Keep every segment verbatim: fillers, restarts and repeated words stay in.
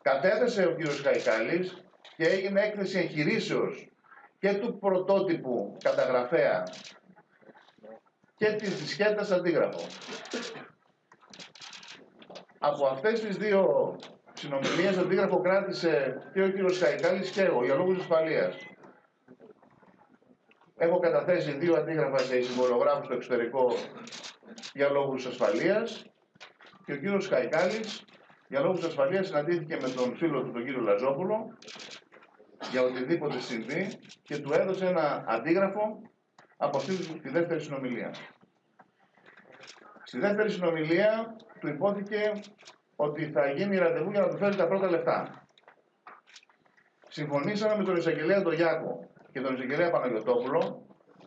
Κατέθεσε ο κύριος Χαϊκάλης και έγινε έκθεση εγχειρήσεως και του πρωτότυπου καταγραφέα και της δισκέτας αντίγραφο. Από αυτές τις δύο συνομιλίες αντίγραφο κράτησε και ο κύριος Χαϊκάλης και εγώ για λόγους ασφαλείας. Έχω καταθέσει δύο αντίγραφα σε συμβολογράφους στο εξωτερικό για λόγους ασφαλείας και ο κύριος Χαϊκάλης για λόγους ασφαλείας συναντήθηκε με τον φίλο του τον κύριο Λαζόπουλο για οτιδήποτε συμβεί και του έδωσε ένα αντίγραφο από αυτή τη δεύτερη συνομιλία. Στη δεύτερη συνομιλία του υπόθηκε ότι θα γίνει ραντεβού για να του φέρει τα πρώτα λεφτά. Συμφωνήσαμε με τον εισαγγελέα τον Γιάκο και τον εισαγγελέα Παναγιωτόπουλο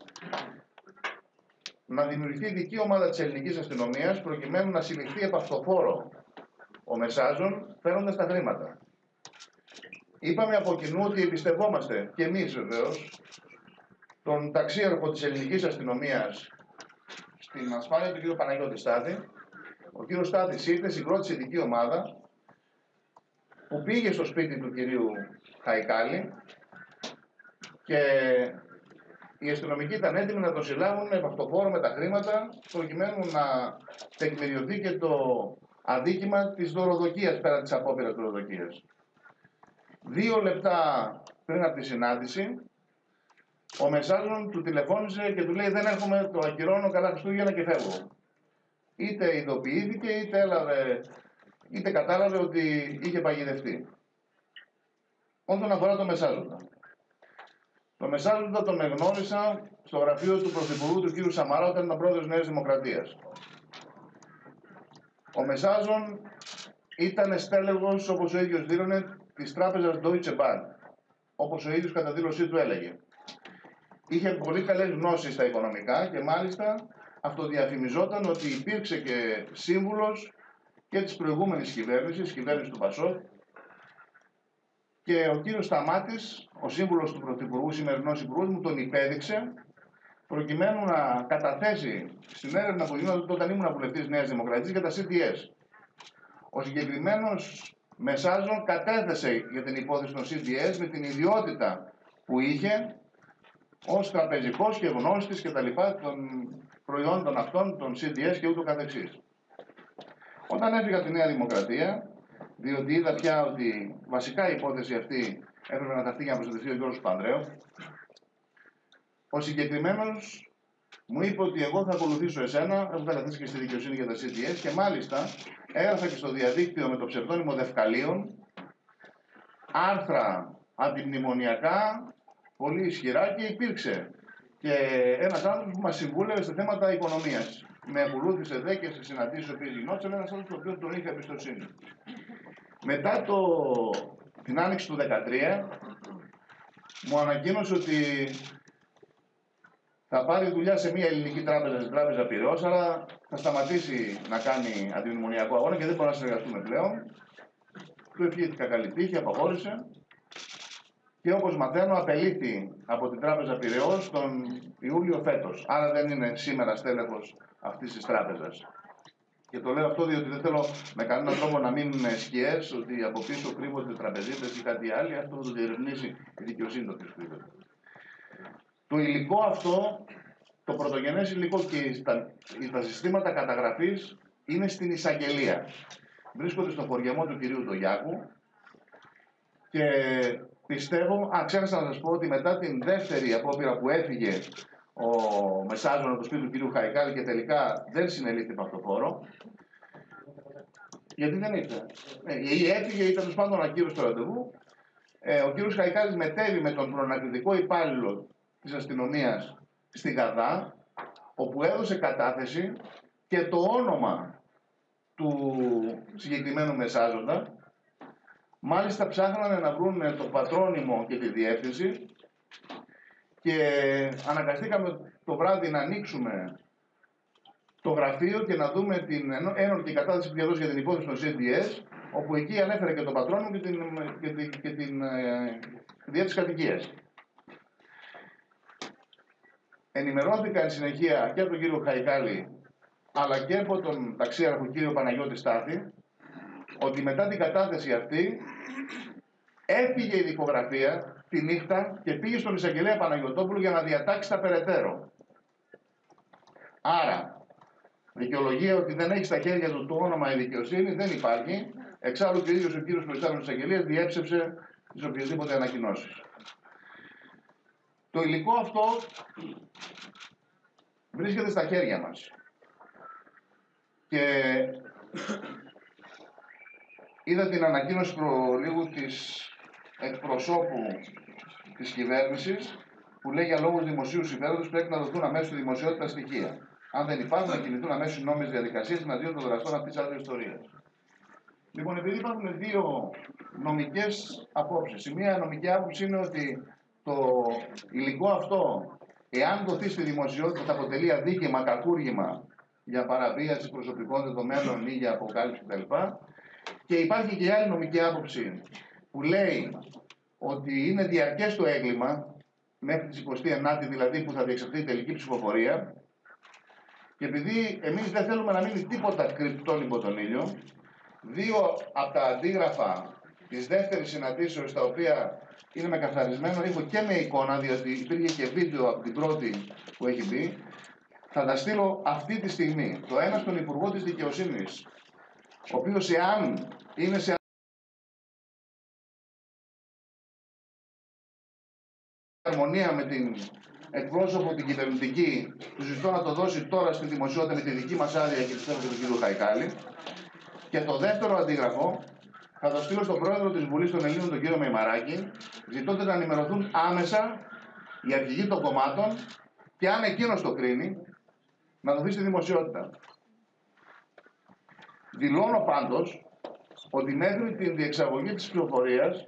να δημιουργηθεί ειδική ομάδα της ελληνικής αστυνομίας προκειμένου να συλληφθεί επ' αυτοφόρο ο Μεσάζων φέροντας τα χρήματα. Είπαμε από κοινού ότι εμπιστευόμαστε και εμείς βεβαίως τον ταξίαρχο της ελληνικής αστυνομίας στην ασφάλεια του κ. Παναγιώτη Στάθη. Ο κ. Στάθης ήρθε, συγκρότησε ειδική ομάδα που πήγε στο σπίτι του κυρίου Χαϊκάλη και οι αστυνομικοί ήταν έτοιμοι να τον συλλάβουν επ' αυτοφόρο με τα χρήματα προκειμένου να τεκμηριωθεί και το αδίκημα της δωροδοκίας πέρα της απόπειρας δωροδοκίας. Δύο λεπτά πριν από τη συνάντηση, ο Μεσάζων του τηλεφώνησε και του λέει: δεν έρχομαι, το ακυρώνω, καλά Χριστούγεννα και φεύγω. Είτε ειδοποιήθηκε, είτε, έλαβε, είτε κατάλαβε ότι είχε παγιδευτεί. Όσον αφορά το Μεσάζοντα. Το Μεσάζοντα τον εγνώρισα στο γραφείο του Πρωθυπουργού του κ. Σαμαρά όταν ήταν πρόεδρος Νέας Δημοκρατίας. Ο Μεσάζων ήταν στέλεχος, όπως ο ίδιος δήλωνε, της τράπεζας Deutsche Bank, όπως ο ίδιος κατά δήλωσή του έλεγε. Είχε πολύ καλές γνώσεις στα οικονομικά και μάλιστα αυτοδιαφημιζόταν ότι υπήρξε και σύμβουλος και της προηγούμενης κυβέρνησης, κυβέρνησης του Πασόκ, και ο κύριος Σταμάτης, ο σύμβουλος του Πρωθυπουργού, σημερινός υπουργός μου, τον υπέδειξε προκειμένου να καταθέσει στην έρευνα που γινόταν όταν ήμουν βουλευτής Νέας Δημοκρατίας για τα σι ντι ες. Ο συγκεκριμένος Μεσάζων κατέθεσε για την υπόθεση των σι ντι ες με την ιδιότητα που είχε ως τραπεζικός και γνώστης και τα λοιπά των προϊόντων αυτών, των σι ντι ες και ούτω καθεξής. Όταν έφυγα από τη Νέα Δημοκρατία, διότι είδα πια ότι βασικά η υπόθεση αυτή έπρεπε να ταχθεί για να προστατευτεί ο Γιώργος Πανδρέου, ο συγκεκριμένος μου είπε ότι εγώ θα ακολουθήσω εσένα, έχω καταθέσει και στη δικαιοσύνη για τα σι ντι ες και μάλιστα έγραφα και στο διαδίκτυο με το ψευδόνυμο Δευκαλίων άρθρα αντιμνημονιακά πολύ ισχυρά και υπήρξε και ένας άνθρωπος που μας συμβούλευε σε θέματα οικονομίας. Με ακολούθησε δε και σε συναντήσεις οποίες γινόταν, ένας άνθρωπος ο οποίος τον είχε εμπιστοσύνη. Μετά το, την άνοιξη του δύο χιλιάδες δεκατρία μου ανακοίνωσε ότι θα πάρει δουλειά σε μια ελληνική τράπεζα, στην τράπεζα Πειραιώς, αλλά θα σταματήσει να κάνει αντιμνημονιακό αγώνα και δεν μπορούμε να συνεργαστούμε πλέον. Του ευχήθηκα καλή τύχη, αποχώρησε και όπως μαθαίνω απελήθη από την τράπεζα Πειραιώς τον Ιούλιο φέτος. Άρα δεν είναι σήμερα στέλεχος αυτής της τράπεζας. Και το λέω αυτό διότι δεν θέλω με κανέναν τρόπο να μείνουν σκιές ότι από πίσω κρύβονται τραπεζίτες ή κάτι άλλο. Αυτό θα το διερευνήσει η δικαιοσύνη το ποιος κρύβεται. Το υλικό αυτό, το πρωτογενές υλικό και τα, τα συστήματα καταγραφής είναι στην εισαγγελία. Βρίσκονται στο χωριαμό του κυρίου Ντογιάκου και πιστεύω, α, ξέχασα να σας πω ότι μετά την δεύτερη απόπειρα που έφυγε ο Μεσάζων από το σπίτι του κυρίου Χαϊκάλη και τελικά δεν συνελήφθη από αυτοφόρο, γιατί δεν ήρθε. Ε, ή έφυγε ή τέλος πάντων ακύρωσε το ραντεβού. Ε, ο κύριος Χαϊκάλης μετέβη με τον προανακριτικό υπάλληλο της αστυνομίας στην Γαδά, όπου έδωσε κατάθεση και το όνομα του συγκεκριμένου Μεσάζοντα. Μάλιστα ψάχνανε να βρουν το πατρόνυμο και τη διεύθυνση και αναγκαστήκαμε το βράδυ να ανοίξουμε το γραφείο και να δούμε την ένορκη κατάθεση που είχε δώσει για την υπόθεση των σι ντι ες, όπου εκεί ανέφερε και το πατρόνυμο και την, και την, και την ε, διεύθυνση κατοικίας. Ενημερώθηκα εν συνεχεία και από τον κύριο Χαϊκάλη αλλά και από τον ταξίαρχο κύριο Παναγιώτη Στάθη ότι μετά την κατάθεση αυτή έφυγε η δικογραφία τη νύχτα και πήγε στον εισαγγελέα Παναγιωτόπουλο για να διατάξει τα περαιτέρω. Άρα, δικαιολογία ότι δεν έχει στα χέρια του το όνομα η δικαιοσύνη δεν υπάρχει. Εξάλλου και ο ίδιος ο κύριος προϊστάμενος της εισαγγελίας διέψευσε τις οποιασδήποτε ανακοινώσεις. Το υλικό αυτό βρίσκεται στα χέρια μας. Και είδα την ανακοίνωση προλίγου της εκπροσώπου της κυβέρνησης που λέει για λόγους δημοσίου συμφέροντος πρέπει να δοθούν αμέσως στη δημοσιότητα στοιχεία. Αν δεν υπάρχουν, να κινηθούν αμέσως οι νόμιμες διαδικασίες εναντίον των δραστών αυτής της άλλης ιστορίας. Λοιπόν, επειδή υπάρχουν δύο νομικές απόψεις. Η μία νομική άποψη είναι ότι το υλικό αυτό, εάν δοθεί στη δημοσιότητα, θα αποτελεί αδίκημα, κακούργημα για παραβίαση προσωπικών δεδομένων ή για αποκάλυψη κτλ. Και υπάρχει και η άλλη νομική άποψη που λέει ότι είναι διαρκές το έγκλημα μέχρι τις εικοστή ενάτη δηλαδή που θα διεξαχθεί η τελική ψηφοφορία. Και επειδή εμείς δεν θέλουμε να μείνει τίποτα κρυπτόν υπό τον ήλιο, δύο από τα αντίγραφα της δεύτερης συναντήσεως, τα οποία είναι με καθαρισμένο ήχο και με εικόνα, διότι υπήρχε και βίντεο από την πρώτη που έχει μπει, θα τα στείλω αυτή τη στιγμή. Το ένα στον Υπουργό της Δικαιοσύνης, ο οποίος εάν είναι σε αρμονία με την εκπρόσωπο την κυβερνητική, του ζητώ να το δώσει τώρα στη δημοσιότητα με τη δική μας άδεια και πιστεύω και του κ. Χαϊκάλη. Και το δεύτερο αντίγραφο θα το στείλω στον πρόεδρο της Βουλής των Ελλήνων, τον κύριο Μεϊμαράκη, ζητώντας να ενημερωθούν άμεσα οι αρχηγοί των κομμάτων και αν εκείνος το κρίνει, να δοθεί στη δημοσιότητα. Δηλώνω πάντως ότι μέχρι την διεξαγωγή της πληροφορίας,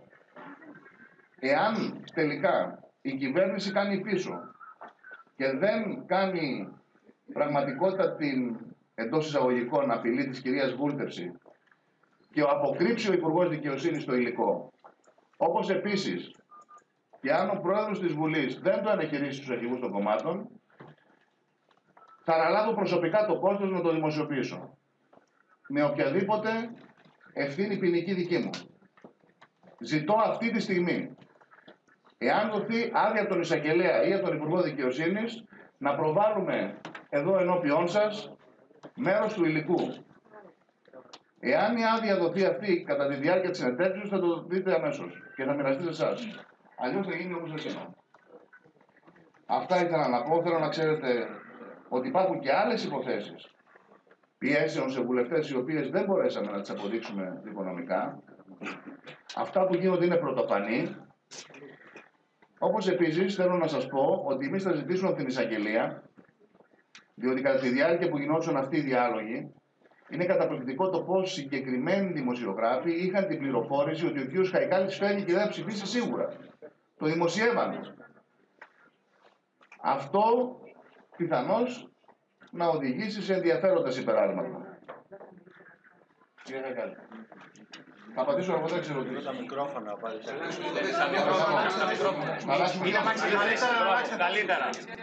εάν τελικά η κυβέρνηση κάνει πίσω και δεν κάνει πραγματικότητα την εντός εισαγωγικών απειλή της κυρίας βούλτευση και αποκρύψει ο Υπουργός Δικαιοσύνης το υλικό, όπως επίσης και αν ο Πρόεδρος της Βουλής δεν το αναχειρήσει στους αρχηγούς των κομμάτων, θα αναλάβω προσωπικά το κόστος να το δημοσιοποιήσω. Με οποιαδήποτε ευθύνη ποινική δική μου. Ζητώ αυτή τη στιγμή, εάν δοθεί άδεια από τον εισαγγελέα ή από τον Υπουργό Δικαιοσύνης, να προβάλλουμε εδώ ενώπιόν σας μέρος του υλικού. Εάν η άδεια δοθεί αυτή κατά τη διάρκεια της συνεντεύξεως, θα το δείτε αμέσως και θα μοιραστεί σε εσάς. Αλλιώς θα γίνει όπως εκείνο. Αυτά ήθελα να πω. Θέλω να ξέρετε ότι υπάρχουν και άλλες υποθέσεις πιέσεων σε βουλευτές, οι οποίες δεν μπορέσαμε να τις αποδείξουμε δικονομικά. Αυτά που γίνονται είναι πρωτοφανή. Όπως επίσης θέλω να σας πω ότι εμείς θα ζητήσουμε από την εισαγγελία, διότι κατά τη διάρκεια που γινόντουσαν αυτοί οι διάλογοι, είναι καταπληκτικό το πώς συγκεκριμένοι δημοσιογράφοι είχαν την πληροφόρηση ότι ο κ. Χαϊκάλης φέρνει και δεν θα ψηφίσει σίγουρα. Το δημοσιεύανε. Αυτό πιθανώς να οδηγήσει σε ενδιαφέροντα συμπεράσματα. Κύριε Χαϊκάλη. Θα πατήσω αργότερα, ξέρω τι. Τα μικρόφωνα πάλι. Καλύτερα. Καλύτερα.